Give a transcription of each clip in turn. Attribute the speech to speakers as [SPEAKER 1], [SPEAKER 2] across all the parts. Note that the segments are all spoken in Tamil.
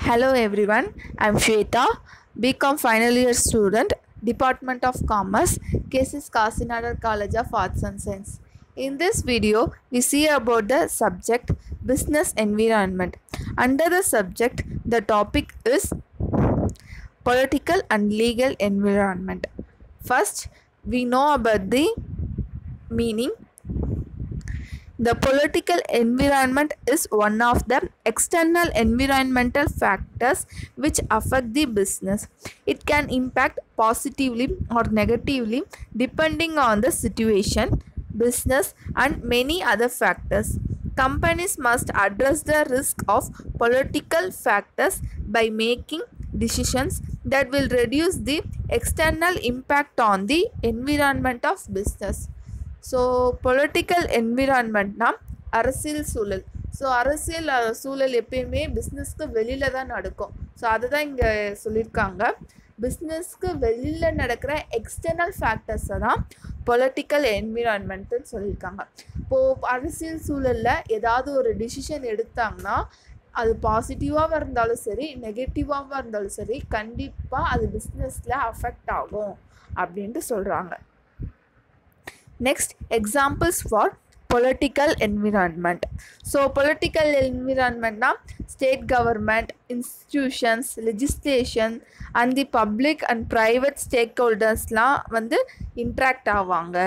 [SPEAKER 1] Hello everyone, I'm Shweta, BCom final year student, Department of Commerce, KSS Kasinadar College of Arts and Science. In this video, we see about the subject business environment. Under the subject, the topic is political and legal environment. First, we know about the meaning. The political environment is one of the external environmental factors which affect the business. It can impact positively or negatively depending on the situation, business, and many other factors. Companies must address the risk of political factors by making decisions that will reduce the external impact on the environment of business. So political என்விரான்மெண்ட்னா அரசியல் சூழல். ஸோ அரசியல் சூழல் எப்பயுமே பிஸ்னஸ்க்கு வெளியில் தான் நடக்கும். ஸோ அதை தான் இங்கே சொல்லியிருக்காங்க. பிஸ்னஸ்க்கு வெளியில் நடக்கிற எக்ஸ்டர்னல் ஃபேக்டர்ஸை தான் பொலிட்டிக்கல் என்விரான்மெண்ட்டுன்னு சொல்லியிருக்காங்க. இப்போது அரசியல் சூழலில் ஏதாவது ஒரு டிசிஷன் எடுத்தாங்கன்னா அது பாசிட்டிவாக இருந்தாலும் சரி நெகட்டிவாக இருந்தாலும் சரி கண்டிப்பாக அது பிஸ்னஸில் அஃபெக்ட் ஆகும் அப்படின்ட்டு சொல்கிறாங்க. Next, examples for political environment. So political environment na state government, institutions, legislation and the public and private stakeholders la vandu interact avanga.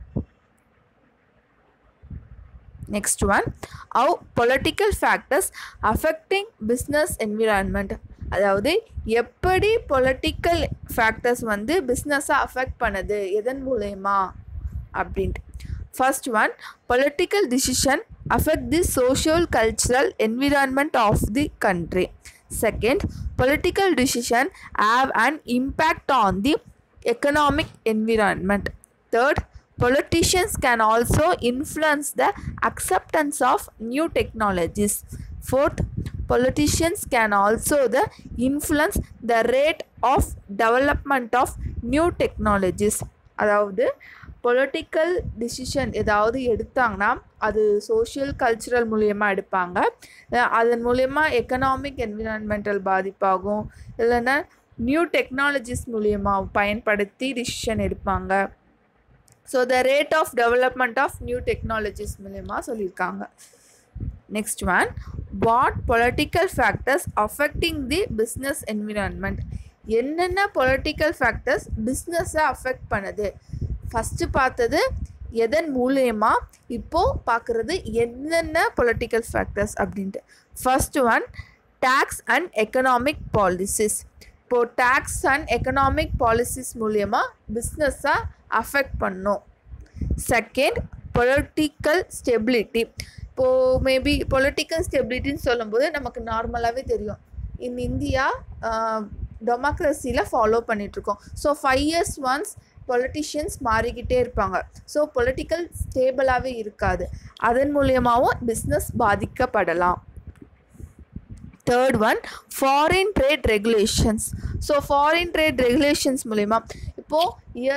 [SPEAKER 1] Next one, how political factors affecting business environment. அதாவது எப்படி பொலிட்டிக்கல் ஃபேக்டர்ஸ் வந்து பிஸ்னஸை அஃபெக்ட் பண்ணுது எதன் மூலயமா அப்படின்ட்டு. First one, political decision affect the social cultural environment of the country. Second, political decision have an impact on the economic environment. Third, politicians can also influence the acceptance of new technologies. Fourth, politicians can also influence the rate of development of new technologies. அதாவது பொலிட்டிக்கல் டிசிஷன் ஏதாவது எடுத்தாங்கன்னா அது சோஷியல் கல்ச்சுரல் மூலயமா எடுப்பாங்க. அதன் மூலயமா எக்கனாமிக் என்விரான்மெண்டல் பாதிப்பாகும். இல்லைன்னா நியூ டெக்னாலஜிஸ் மூலயமா பயன்படுத்தி டிசிஷன் எடுப்பாங்க. So the rate of development of new technologies மூலயமா சொல்லியிருக்காங்க. Next one, what political factors affecting the business environment. என்னென்ன பொலிட்டிக்கல் ஃபேக்டர்ஸ் பிஸ்னஸை அஃபெக்ட் பண்ணுது. ஃபஸ்ட்டு பார்த்தது எதன் மூலயமா, இப்போது பார்க்குறது என்னென்ன பொலிட்டிக்கல் ஃபேக்டர்ஸ் அப்படின்ட்டு. First one, tax and economic policies. இப்போது டேக்ஸ் அண்ட் எக்கனாமிக் பாலிசிஸ் மூலயமா பிஸ்னஸை அஃபெக்ட் பண்ணும். Second, political stability. இப்போது மேபி பொலிட்டிக்கல் ஸ்டெபிலிட்டின்னு சொல்லும்போது நமக்கு நார்மலாகவே தெரியும் இன் இந்தியா டெமோக்ரஸியில் ஃபாலோ பண்ணிகிட்ருக்கோம். ஸோ 5 years ஒன்ஸ் பொலிட்டிஷியன்ஸ் மாறிக்கிட்டே இருப்பாங்க. ஸோ பொலிட்டிக்கல் ஸ்டேபிளாகவே இருக்காது. அதன் மூலியமாகவும் பிஸ்னஸ் பாதிக்கப்படலாம். Third one, foreign trade regulations. So foreign trade regulations மூலிமா இப்போது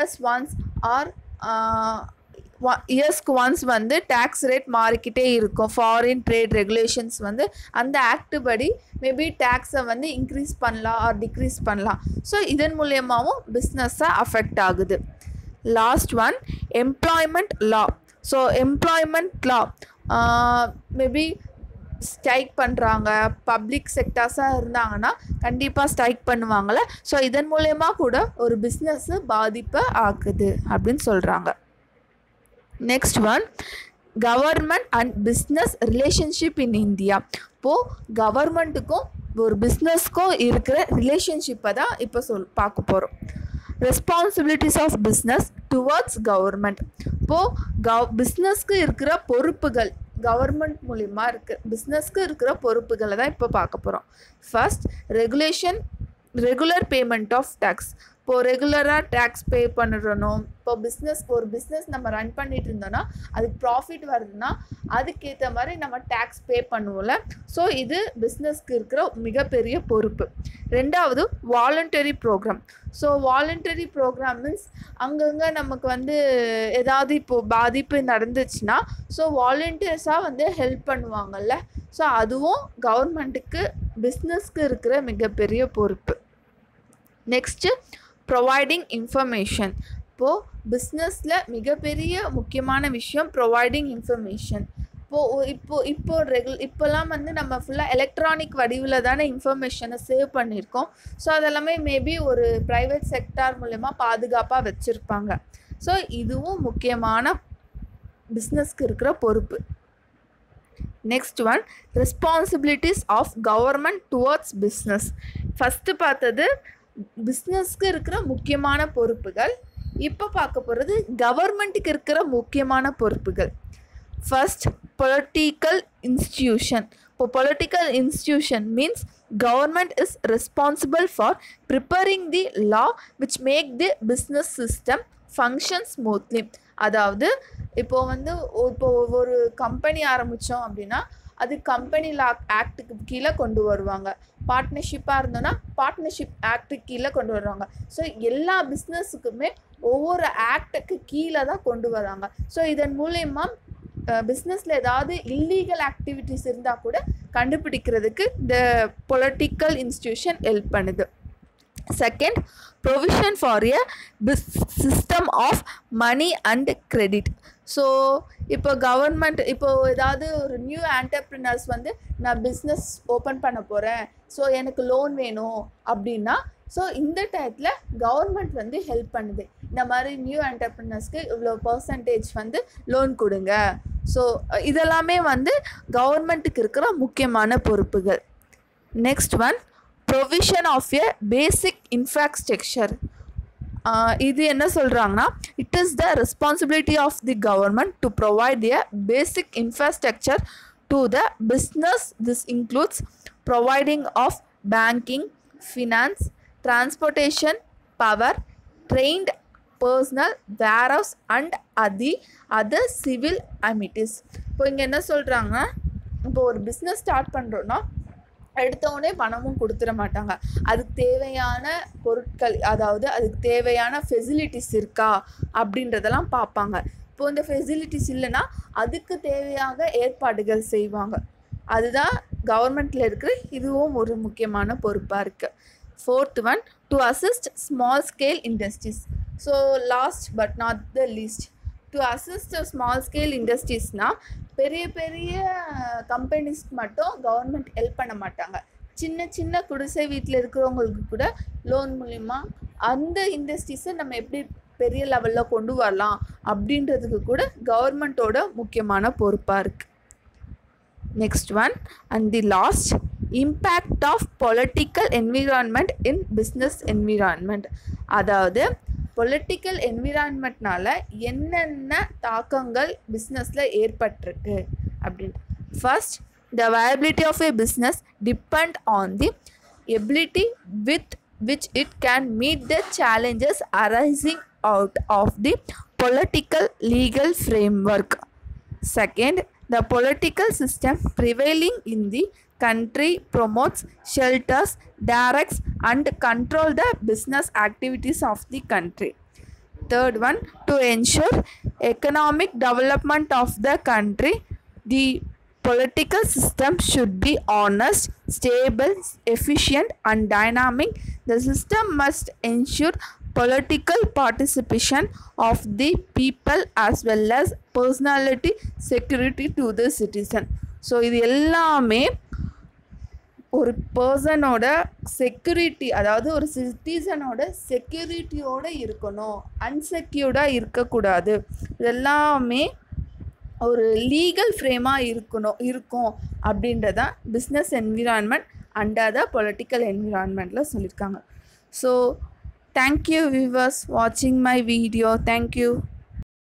[SPEAKER 1] இயர்ஸ்க்கு ஒன்ஸ் வந்து டேக்ஸ் ரேட் மாறிக்கிட்டே இருக்கும். ஃபாரின் ட்ரேட் ரெகுலேஷன்ஸ் வந்து அந்த ஆக்ட் படி மேபி டேக்ஸை வந்து இன்க்ரீஸ் பண்ணலாம் ஆர் டிக்ரீஸ் பண்ணலாம். ஸோ இதன் மூலியமாகவும் பிஸ்னஸை அஃபெக்ட் ஆகுது. Last one, employment law. So employment law maybe strike பண்ணுறாங்க, பப்ளிக் செக்டார்ஸாக இருந்தாங்கன்னா கண்டிப்பாக ஸ்ட்ரைக் பண்ணுவாங்கள்ல. ஸோ இதன் மூலயமா கூட ஒரு பிஸ்னஸ்ஸு பாதிப்பை ஆக்குது அப்படின்னு சொல்கிறாங்க. Next one, government and business relationship in India. இப்போது கவர்மெண்ட்டுக்கும் ஒரு பிஸ்னஸ்க்கும் இருக்கிற ரிலேஷன்ஷிப்பை தான் இப்போ பார்க்க போகிறோம். Responsibilities of business towards government. இப்போது பிஸ்னஸ்க்கு இருக்கிற பொறுப்புகள் கவர்மெண்ட் மூலிமா இருக்குது. பிஸ்னஸ்க்கு இருக்கிற பொறுப்புகளை தான் இப்போ பார்க்க போகிறோம். First, regular payment of tax. இப்போது ரெகுலராக டேக்ஸ் பே பண்ணிடணும். இப்போ ஒரு பிஸ்னஸ் நம்ம ரன் பண்ணிட்டு இருந்தோன்னா அதுக்கு ப்ராஃபிட் வருதுன்னா அதுக்கேற்ற மாதிரி நம்ம டேக்ஸ் பே பண்ணுவோம்ல. ஸோ இது பிஸ்னஸ்க்கு இருக்கிற மிகப்பெரிய பொறுப்பு. ரெண்டாவது voluntary program. So voluntary program means அங்கங்கே நமக்கு வந்து ஏதாவது இப்போது பாதிப்பு நடந்துச்சுன்னா ஸோ வாலண்டியர்ஸாக ஹெல்ப் பண்ணுவாங்கல்ல. ஸோ அதுவும் கவர்மெண்ட்டுக்கு பிஸ்னஸ்க்கு இருக்கிற மிகப்பெரிய பொறுப்பு. Next providing information. இப்போது பிஸ்னஸில் மிகப்பெரிய முக்கியமான விஷயம் ப்ரொவைடிங் இன்ஃபர்மேஷன். இப்போலாம் நம்ம ஃபுல்லாக எலக்ட்ரானிக் வடிவில் தானே இன்ஃபர்மேஷனை சேவ் பண்ணியிருக்கோம். ஸோ அதெல்லாமே மேபி ஒரு ப்ரைவேட் செக்டார் மூலமா பாதுகாப்பாக வச்சுருப்பாங்க. ஸோ இதுவும் முக்கியமான பிஸ்னஸ்க்கு இருக்கிற பொறுப்பு. Next one responsibilities of government towards business. First பார்த்தது பிஸ்னஸ்க்கு இருக்கிற முக்கியமான பொறுப்புகள். இப்போ பார்க்க போகிறது கவர்மெண்ட்டுக்கு இருக்கிற முக்கியமான பொறுப்புகள். First political institution. இப்போ political institution means government is responsible for preparing the law which make the business system function smoothly. அதாவது இப்போ ஒரு கம்பெனி ஆரம்பித்தோம் அப்படின்னா அது கம்பெனி லா ஆக்டுக்கு கீழே கொண்டு வருவாங்க. பார்ட்னர்ஷிப்பாக இருந்தோன்னா பார்ட்னர்ஷிப் ஆக்டுக்கு கீழே கொண்டு வருவாங்க. ஸோ எல்லா பிஸ்னஸுக்குமே ஒவ்வொரு ஆக்டுக்கு கீழே தான் கொண்டு வராங்க. ஸோ இதன் மூலயமா பிஸ்னஸில் ஏதாவது இல்லீகல் ஆக்டிவிட்டீஸ் இருந்தால் கூட கண்டுபிடிக்கிறதுக்கு இந்த பொலிட்டிக்கல் இன்ஸ்டிடியூஷன் ஹெல்ப் பண்ணுது. Second provision for a system of money and credit. So இப்போ கவர்மெண்ட் ஏதாவது ஒரு நியூ ஆண்டர்ப்ரினர்ஸ் நான் பிஸ்னஸ் ஓப்பன் பண்ண போகிறேன், ஸோ எனக்கு லோன் வேணும் அப்படின்னா ஸோ இந்த டயத்தில் கவர்மெண்ட் ஹெல்ப் பண்ணுது. இந்த மாதிரி நியூ ஆண்டர்ப்ரினர்ஸ்க்கு இவ்வளோ பர்சன்டேஜ் லோன் கொடுங்க. ஸோ இதெல்லாமே கவர்மெண்ட்டுக்கு இருக்கிற முக்கியமான பொறுப்புகள். Next one provision of a basic infrastructure. இது என்ன சொல்கிறாங்கன்னா it is the responsibility of the government to provide a basic infrastructure to the business. This includes providing of banking, finance, transportation, power, trained personnel, warehouse and other civil amenities. இப்போ இங்கே என்ன சொல்கிறாங்கன்னா இப்போ ஒரு பிஸ்னஸ் ஸ்டார்ட் பண்ணுறோன்னா எடுத்தோடனே பணமும் கொடுத்துட மாட்டாங்க. அதுக்கு தேவையான பொருட்கள், அதாவது அதுக்கு தேவையான ஃபெசிலிட்டிஸ் இருக்கா அப்படின்றதெல்லாம் பார்ப்பாங்க. இப்போ இந்த ஃபெசிலிட்டிஸ் இல்லைன்னா அதுக்கு தேவையாக ஏற்பாடுகள் செய்வாங்க. அதுதான் கவர்மெண்ட்டில் இருக்கிற இதுவும் ஒரு முக்கியமான பொறுப்பாக இருக்குது. Fourth one, to assist small scale industries. So last but not the least, to assist the small scale industries na பெரிய கம்பெனிஸ்க்கு மட்டும் கவர்மெண்ட் ஹெல்ப் பண்ண மாட்டாங்க. சின்ன குடிசை வீட்டில் இருக்கிறவங்களுக்கு கூட லோன் மூலிமா அந்த இண்டஸ்ட்ரீஸை நம்ம எப்படி பெரிய லெவலில் கொண்டு வரலாம் அப்படின்றதுக்கு கூட கவர்மெண்ட்டோட முக்கியமான பொறுப்பாக இருக்குது. Next one and the last impact of political environment in business environment. அதாவது பொலிட்டிக்கல் என்விரான்மெண்ட்னால என்னென்ன தாக்கங்கள் பிஸ்னஸில் ஏற்பட்டிருக்கு அப்படின்ட்டு. First the viability of a business depend on the ability with which it can meet the challenges arising out of the political legal framework. Second, the political system prevailing in the country promotes, shelters, directs and control the business activities of the country. Third one, to ensure economic development of the country, the political system should be honest, stable, efficient and dynamic. The system must ensure political participation of the people as well as personality security to the citizen. So இது எல்லாமே ஒரு பர்சனோட செக்யூரிட்டி, அதாவது ஒரு சிட்டிசனோட செக்யூரிட்டியோடு இருக்கணும், அன்செக்யூர்டாக இருக்கக்கூடாது. இதெல்லாமே ஒரு லீகல் ஃப்ரேமாக இருக்கும் அப்படின்றதான் business environment under the political என்விரான்மெண்ட்டில் சொல்லியிருக்காங்க. ஸோ தேங்க்யூ வியூவர்ஸ் வாட்சிங் மை வீடியோ. தேங்க்யூ.